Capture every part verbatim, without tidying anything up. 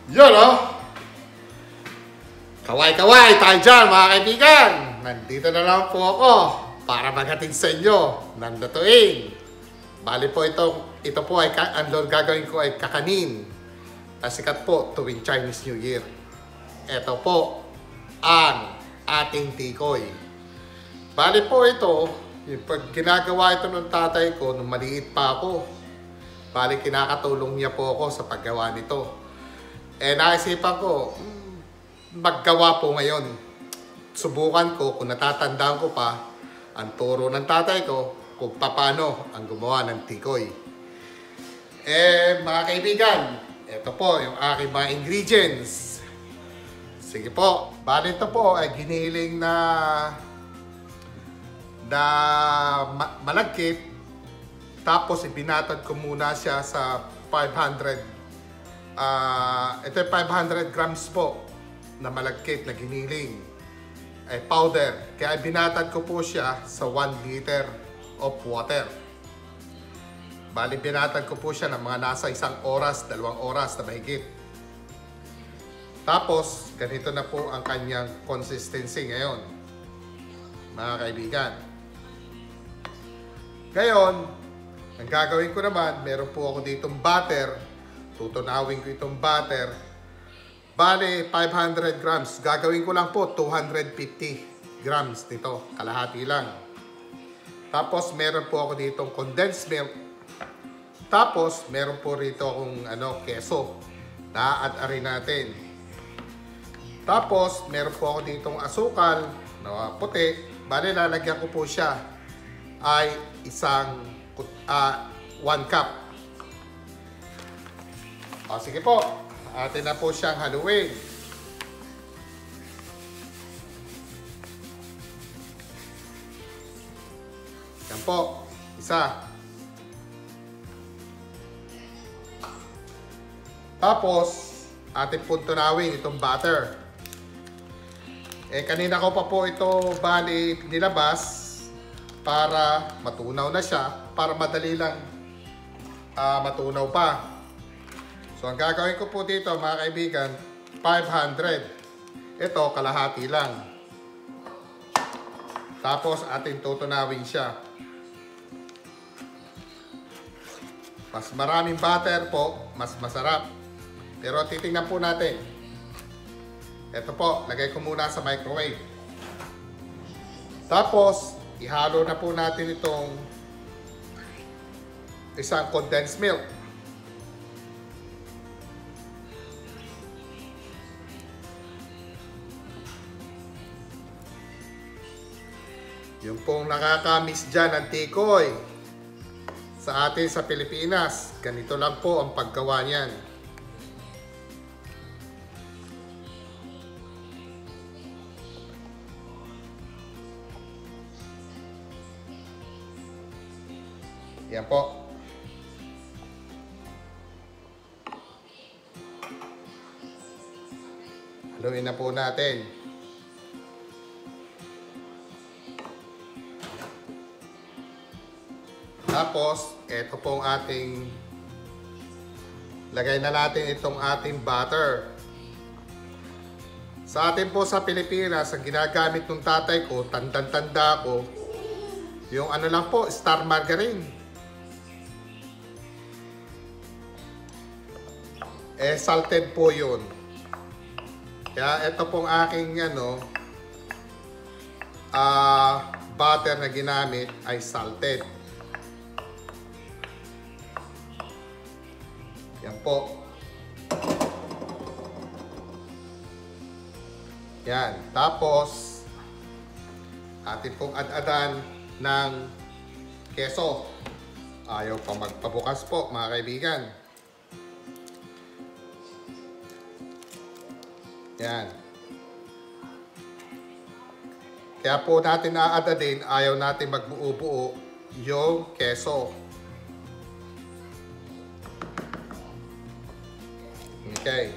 Yun, oh! Kaway-kaway tayo dyan, mga kaibigan! Nandito na lang po ako para maghatid sa inyo ng lutuin. Bali po ito, ito po ay, ang gagawin ko ay kakanin. Sikat po tuwing Chinese New Year. Ito po ang ating tikoy. Bali po ito, yung pag ginagawa ito ng tatay ko nung maliit pa ako. Bali kinakatulong niya po ako sa paggawa nito. Eh naisipan ko, maggawa po ngayon. Subukan ko kung natatandaan ko pa ang turo ng tatay ko kung paano ang gumawa ng tikoy. Eh mga kaibigan, ito po yung aking mga ingredients. Sige po, bali ito po ay giniling na na ma malagkit. Tapos ibinatad ko muna siya sa five hundred. Uh, ito ay five hundred grams po na malagkit na giniling. Ay powder. Kaya binatad ko po siya sa one liter of water. Bali binatad ko po siya ng mga nasa isang oras, dalawang oras na mahigit. Tapos, ganito na po ang kanyang consistency ngayon, mga kaibigan. Ngayon, ang gagawin ko naman, meron po ako ditong butter. Tutunawin ko itong butter. Bale, five hundred grams. Gagawin ko lang po two hundred fifty grams nito. Kalahati lang. Tapos, meron po ako ditong condensed milk. Tapos, meron po rito akong ano, keso. Na-add-arin natin. Tapos, meron po ako ditong asukal na puti. Bale, lalagyan ko po siya ay isang uh, one cup. O, sige po. Atin na po siyang haluin. Yan po. Isa. Tapos, atin po tunawin itong butter. Eh, kanina ko pa po ito bali nilabas para matunaw na siya, para madali lang uh, matunaw pa. So, ang gagawin ko po dito, mga kaibigan, five hundred. Ito, kalahati lang. Tapos, atin tutunawin siya. Mas maraming butter po, mas masarap. Pero titingnan po natin. Ito po, lagay ko muna sa microwave. Tapos, ihalo na po natin itong isang condensed milk. Yung pong nakakamiss dyan ang tikoy sa atin sa Pilipinas. Ganito lang po ang paggawa niyan. Yan po. Haluin na po natin. Tapos, ito pong ating lagay na natin itong ating butter. Sa atin po sa Pilipinas, ang ginagamit ng tatay ko, tandang-tanda ko, yung ano lang po, star margarine. Eh, salted po yun. Kaya ito pong aking ano, uh, butter na ginamit ay salted. Yan po. Yan. Tapos, atin pong ad-adan ng keso. Ayaw pa magpabukas po, mga kaibigan. Yan. Kaya po natin na-add-adin, ayaw natin magbuo-buo yung keso. Okay.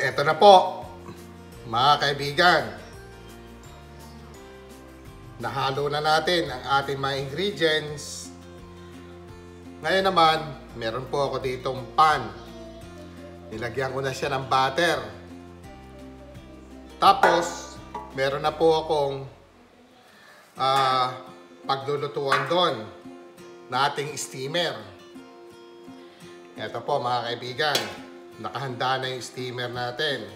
eto na po, mga kaibigan. Nahalo na natin ang ating mga ingredients. Ngayon naman, meron po ako ditong pan. Nilagyan ko na siya ng butter. Tapos, meron na po akong uh, paglulutuan doon na ating steamer. Ito po mga kaibigan, nakahanda na yung steamer natin.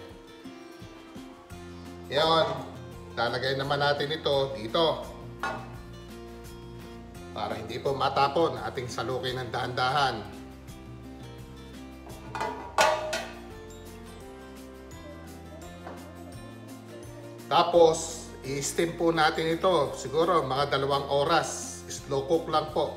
Ngayon, lalagay naman natin ito dito para hindi po matapon ating salukin ng dahan-dahan. Tapos, i-steam po natin ito siguro mga dalawang oras. Slow cook lang po.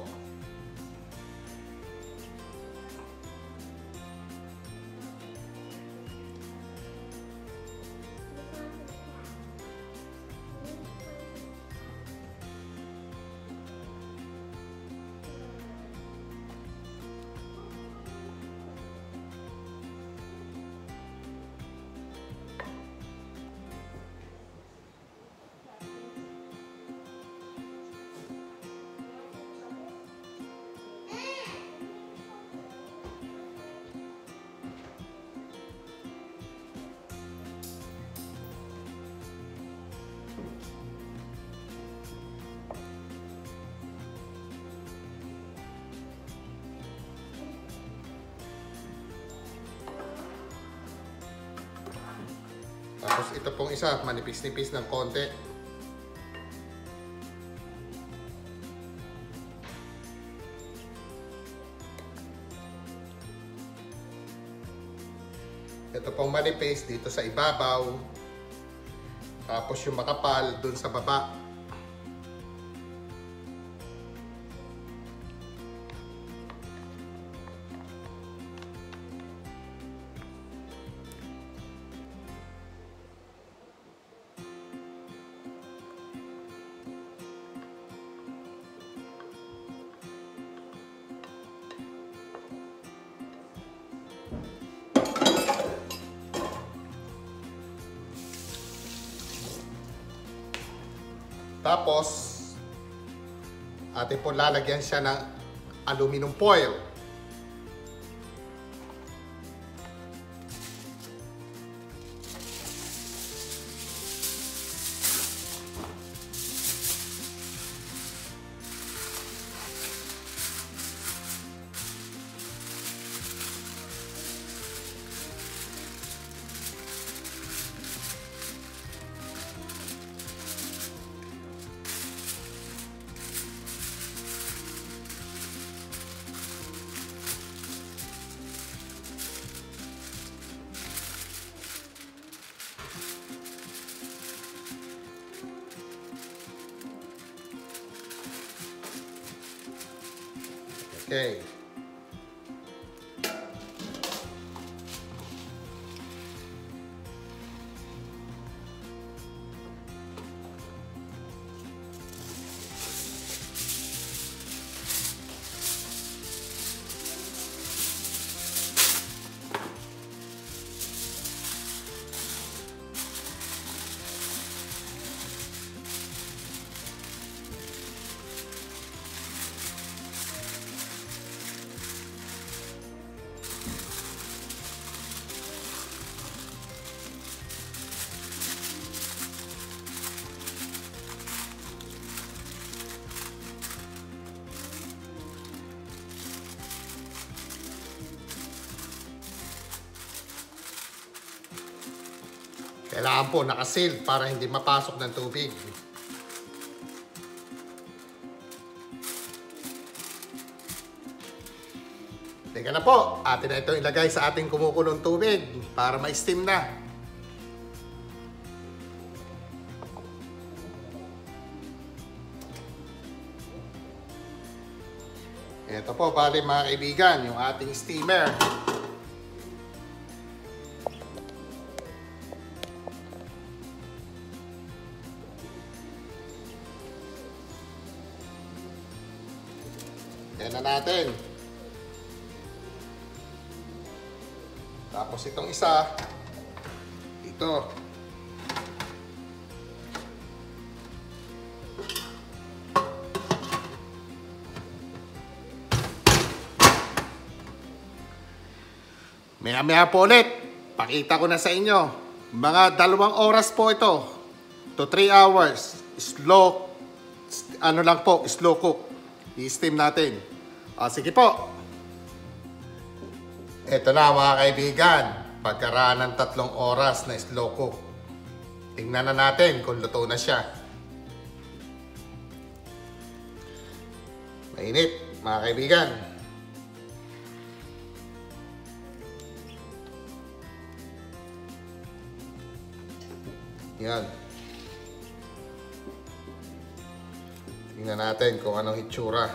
Tapos ito pong isa, manipis-nipis ng konti. Ito pong manipis dito sa ibabaw. Tapos yung makapal dun sa baba. Tapos, atin po lalagyan siya ng aluminum foil. Okay. Kailangan po nakaseal para hindi mapasok ng tubig. Teka na po, atin na ito ilagay sa ating kumukulong tubig para ma-steam na. Ito po, bali mga kaibigan, yung ating steamer. Yan na natin. Tapos itong isa, dito. Maya-maya po ulit, pakita ko na sa inyo. Mga dalawang oras po ito. To three hours. Slow, ano lang po, slow cook. I-steam natin. O, sige po. Ito na mga kaibigan. Pagkaraan ng tatlong oras na slow cook. Tingnan na natin kung luto na siya. Mainit, mga kaibigan. Yan. Tingnan natin kung anong hitsura.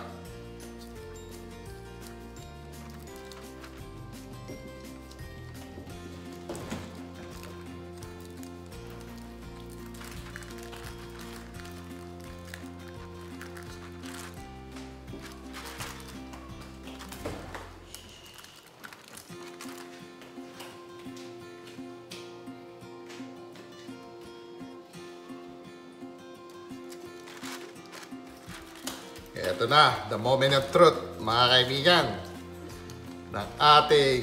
Ito na, the moment of truth, mga kaibigan, ng ating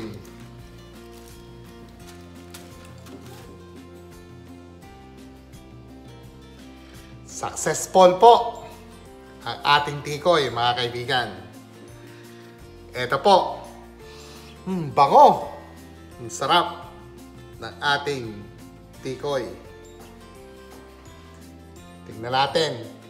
successful po ang ating tikoy, mga kaibigan. Ito po, hmm, bango, ang sarap ng ating tikoy. Tingnan natin.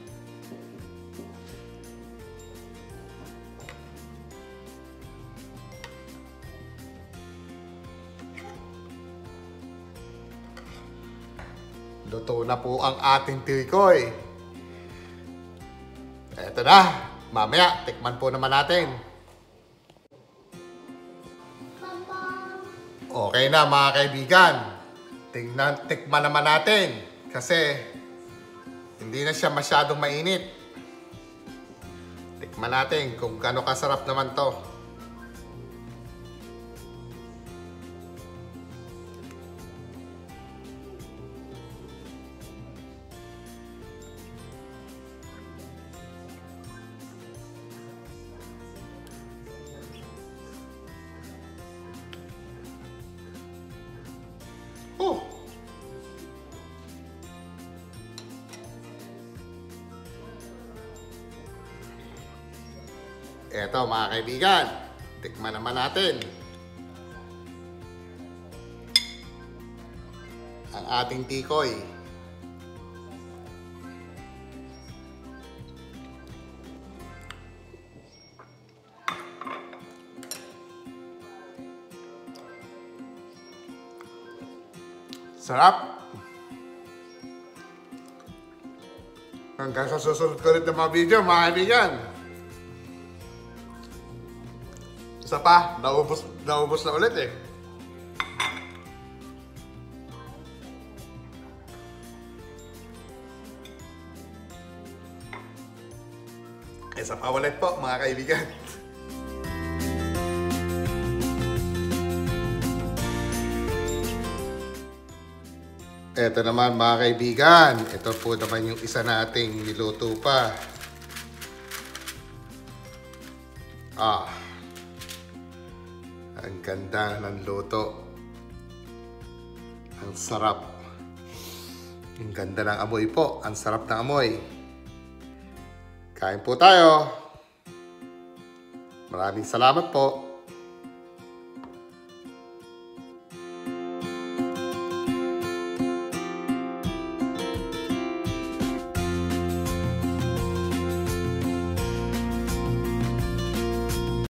Luto na po ang ating tikoy. Eto na. Mamaya, tikman po naman natin. Okay na mga kaibigan. Tingnan, tikman naman natin. Kasi hindi na siya masyadong mainit. Tikman natin kung gaano kasarap naman to. Oh. Eto mga kaibigan, tikman naman natin ang ating tikoy. Sarap! Hanggang sa susunod ko ulit ng mga video, mga kaibigan. Isa pa, naubos, naubos na ulit eh. Isa pa ulit po, mga kaibigan. Ito naman mga kaibigan, ito po naman yung isa nating niluto pa. Ah, ang ganda ng luto. Ang sarap. Ang ganda ng amoy po, ang sarap ng amoy. Kain po tayo. Maraming salamat po.